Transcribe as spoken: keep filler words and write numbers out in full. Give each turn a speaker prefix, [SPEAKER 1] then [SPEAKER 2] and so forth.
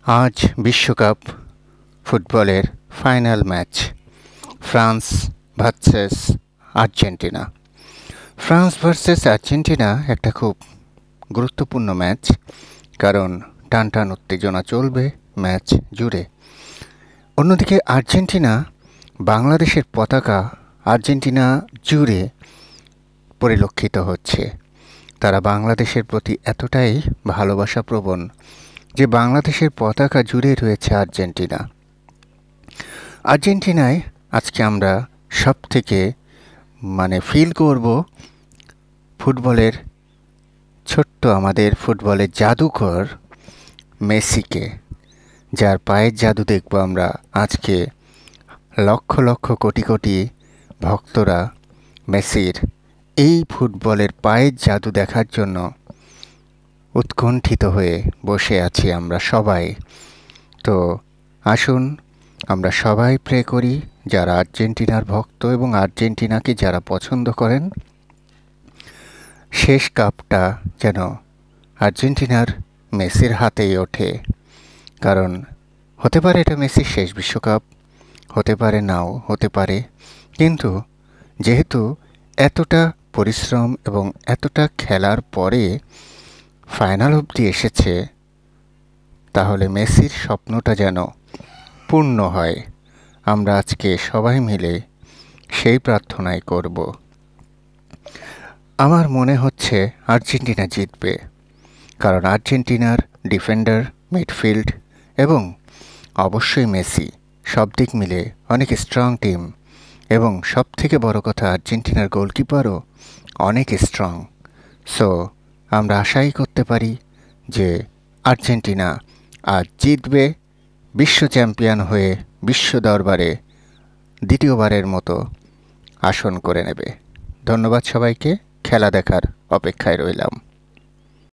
[SPEAKER 1] আজ বিশ্বকাপ ফুটবলের final match France versus Argentina. France versus Argentina একটা খুব গুরুত্বপূর্ণ ম্যাচ, কারণ টান টান উত্তেজনা চলবে ম্যাচ জুড়ে। অন্যদিকে আর্জেন্টিনা, বাংলাদেশের পতাকা আর্জেন্টিনা জুড়ে পরিলক্ষিত হচ্ছে। তারা বাংলাদেশের প্রতি এতটাই ভালোবাসাপ্রবণ যে বাংলাদেশের পতাকা জুড়ে রয়েছে আর্জেন্টিনা। আর্জেন্টিনায় আজকে আমরা সব থেকে মানে ফিল করব ফুটবলের ছোট্ট আমাদের ফুটবলের জাদুকর মেসিকে, যার পায়ের জাদু দেখব আমরা আজকে। লক্ষ লক্ষ কোটি কোটি ভক্তরা মেসির এই ফুটবলের পায়ের জাদু দেখার জন্য উৎকণ্ঠিত হয়ে বসে আছি আমরা সবাই। তো আসুন আমরা সবাই প্রে করি, যারা আর্জেন্টিনার ভক্ত এবং আর্জেন্টিনাকে যারা পছন্দ করেন, শেষ কাপটা যেন আর্জেন্টিনার মেসির হাতেই ওঠে। কারণ হতে পারে এটা মেসির শেষ বিশ্বকাপ, হতে পারে নাও হতে পারে, কিন্তু যেহেতু এতটা পরিশ্রম এবং এতটা খেলার পরে ফাইনাল অবধি এসেছে, তাহলে মেসির স্বপ্নটা যেন পূর্ণ হয়। আমরা আজকে সবাই মিলে সেই প্রার্থনাই করব। আমার মনে হচ্ছে আর্জেন্টিনা জিতবে, কারণ আর্জেন্টিনার ডিফেন্ডার, মিডফিল্ড এবং অবশ্যই মেসি সব দিক মিলে অনেক স্ট্রং টিম, এবং সব থেকে বড় কথা আর্জেন্টিনার গোলকিপারও অনেক স্ট্রং। সো আমরা আশাই করতে পারি যে আর্জেন্টিনা আজ জিতবে, বিশ্ব চ্যাম্পিয়ন হয়ে বিশ্ব দরবারে দ্বিতীয়বারের মতো আসন করে নেবে। ধন্যবাদ সবাইকে, খেলা দেখার অপেক্ষায় রইলাম।